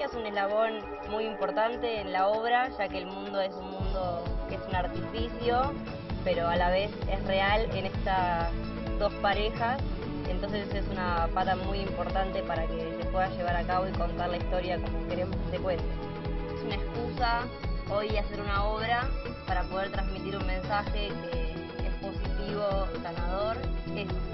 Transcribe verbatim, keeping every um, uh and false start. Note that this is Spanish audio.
matrimonio es un eslabón muy importante en la obra, ya que el mundo es un mundo que es un artificio, pero a la vez es real en estas dos parejas. Entonces es una pata muy importante para que se pueda llevar a cabo y contar la historia como queremos que se cuente. Es una excusa hoy hacer una obra para poder transmitir un mensaje que es positivo, sanador. Eso.